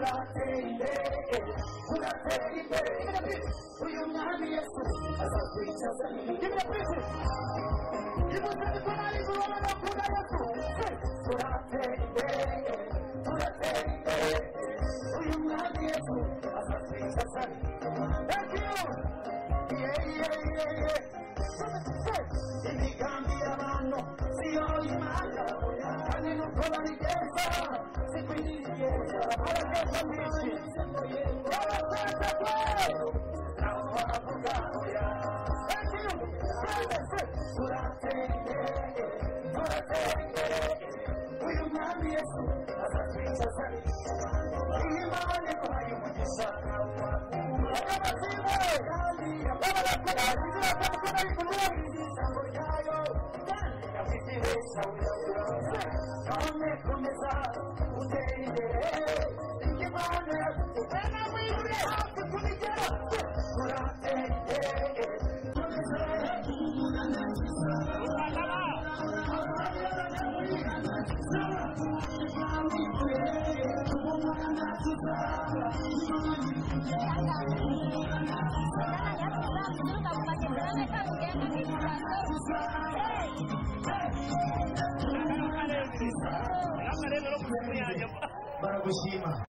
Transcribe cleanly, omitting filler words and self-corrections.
turatende uyu mwami Yesu azakwicaza imbere y'isi ibuze ko nari kubona bakunda Yesu turatende uyu mwami Yesu azakwicaza thank you imigambi y'abantu siyo imana kandi nuko babigeza sikwigeza barageza mwinshi barageza naho baravuga oya turatende uyu mwami Yesu azatwicaza imana ikohaye umugisha Baragushima